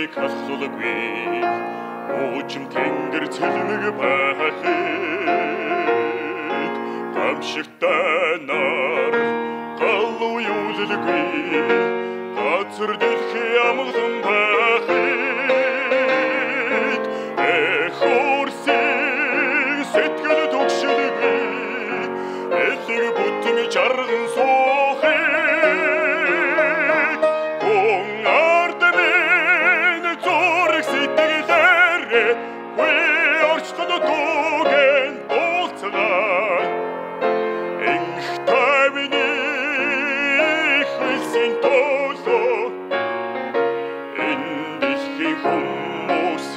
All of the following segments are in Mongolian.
энийг халахлуулгүй уужим тэнгэр цэлмэг байхыг гамшигтай нар галуу юулгүй газар дэлхий амгалан байхыг эхорсын сэтгэл төгшөлгүй элэг бүтэн жарган суухыг гон ард минь зураг сэтгэлээрээ хүй орчтод түгэн дуулцгаа энх тайвны хөлсийн тоолоо энэ дэлхийн хүмүүс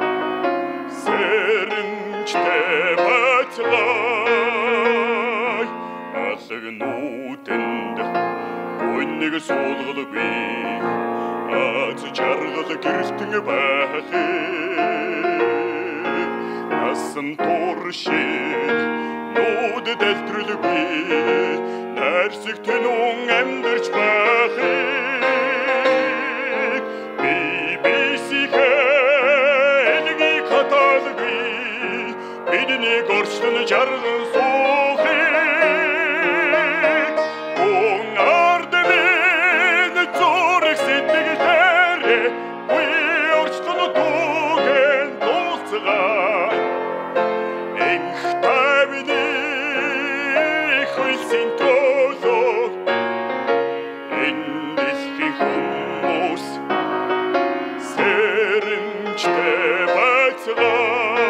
сэрэнчтэй бацгай алгнуутэнд гүнийг суулгалгүй аз жаргал гэрэлтэн байхыг насан туршид нууд дэлтрэлгүй найрсаг тэнүүн амьдарч байхыг BBC-гээ хаталгүй бидний горчлон жарган суухыг гон ард минь зураг сэтгэлээрээ хүй орчлон түгэн дуулцгаа энх тайвны хөлсийн тоолоо энэ дэлхийн хүмүүс сэрэнчтэй бацгай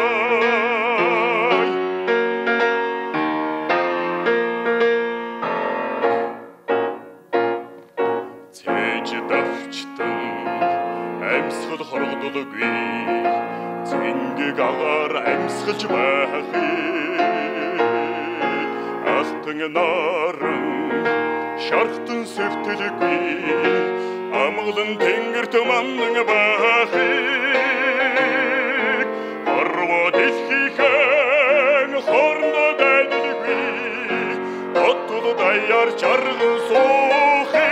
цээж давчтан амьсгал хоргодолгүй зингийг агаар амьсгалж байхыг алтан наран шархтан сэвтэлгүй амгалан тэнгэрт маннан байхыг арва дэлхийхэн хорно дайдалгүй оттол даяар жарган суухыг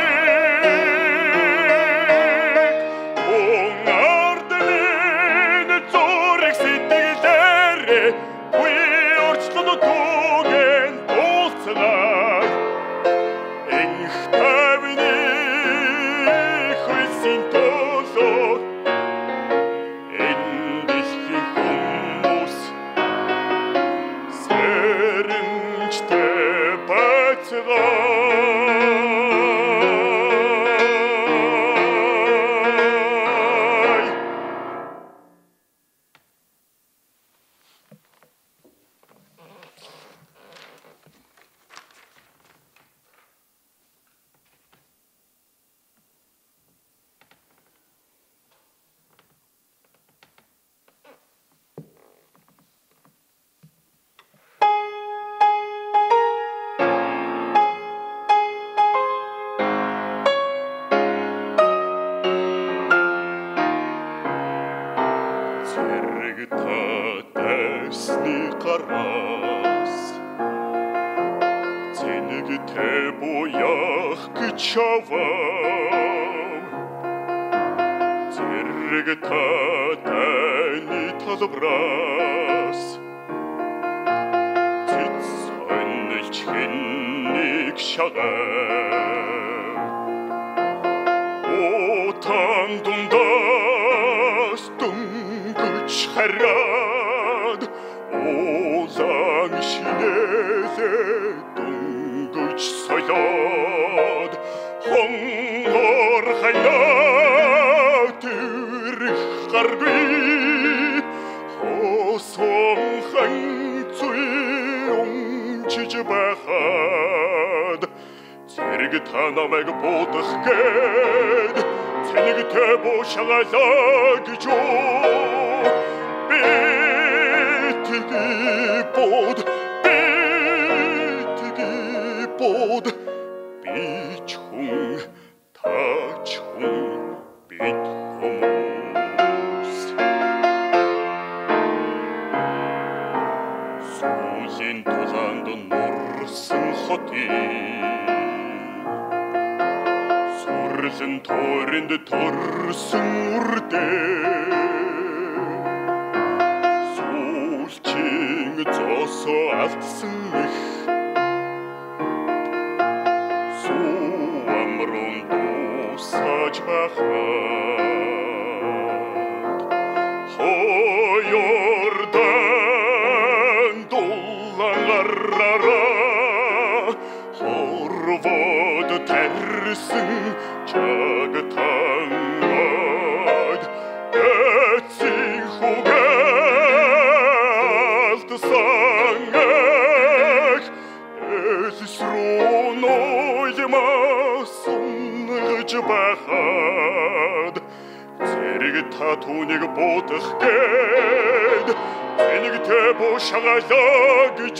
гон ард минь зураг сэтгэлээрээ хүй орчлон түгэн дуулцгаа энх тайвны хөлсийн тоолоо энэ дэлхийн хүмүүс сэрэнчтэй бацгай Татасны гараас зэнэгтэй буяах гэж авам зэрэг татаны талбраас цэц сонилж хинник шагаа утан дундаас дөнгөж хараад улаан шинэлээ дөнгөж соёод хонгор хайлаад ирэх гаргүй хосон ханцуй өмчиж байхад зэрэг та намайг бодох гээд цэнэгтэй буушаалаа гэж bod бич хүн тач хүн бид хүмүүс сүүлийн тулаанд нурсан хотын сүр Торсын торынд торсын үрдэ Сүүлчийн зоосоо алдсан их Сүү амрун дуусаж байхад Хоёрдан дулаан гараараа Хорвоод тарьсан чагтангад Эцсийн хугаалтсан эх Эсэс рүү ноёмоос унгаж байхад Зэрэг та түүнийг бодох гээд Зэнэгтэй бушагалаа гэж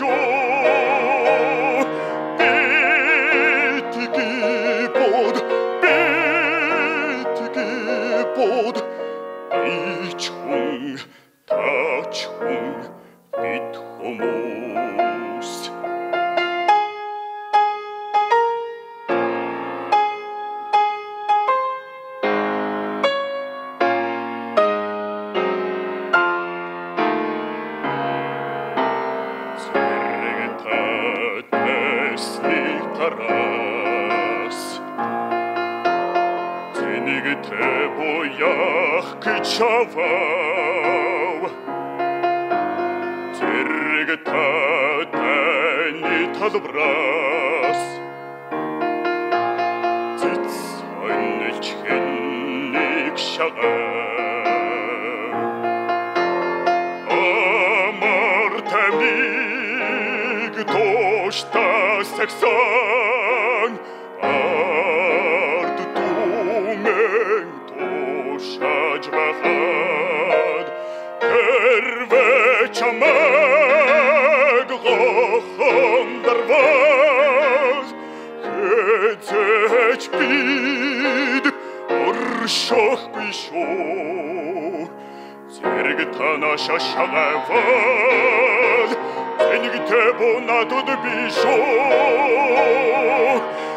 Bod ich hung, tach hung, mit homos. Zerretat esni taras. Зэнэгтэй буяах гэж авав Зэрэг таны талбраас Цэц хоньж хэннийг шагаа Амар тамиг тооштаа сагсан Шаж байхад Тэрвэ чамайг гохондарваз Хэзээч бид оршохгүй шүү Зэрэг танаша шагавал Зэнэгтэй бунадад би шүү